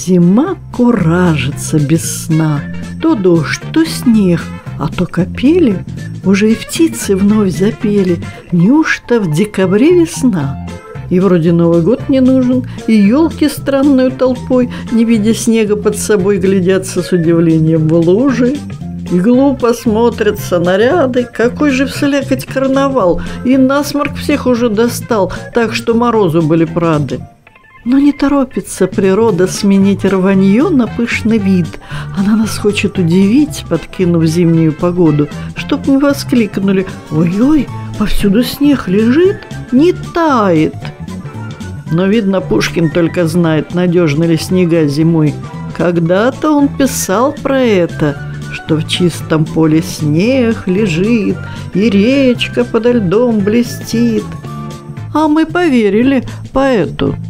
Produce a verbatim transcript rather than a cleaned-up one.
Зима куражится без сна. То дождь, то снег, а то капели. Уже и птицы вновь запели. Неужто в декабре весна? И вроде Новый год не нужен, и елки странную толпой, не видя снега под собой, глядятся с удивлением в лужи. И глупо смотрятся наряды. Какой же вслякоть карнавал! И насморк всех уже достал, так что морозу были прады. Но не торопится природа сменить рванье на пышный вид. Она нас хочет удивить, подкинув зимнюю погоду, чтоб не воскликнули: «Ой-ой, повсюду снег лежит, не тает». Но, видно, Пушкин только знает, надежны ли снега зимой. Когда-то он писал про это, что в чистом поле снег лежит, и речка подо льдом блестит. А мы поверили поэту.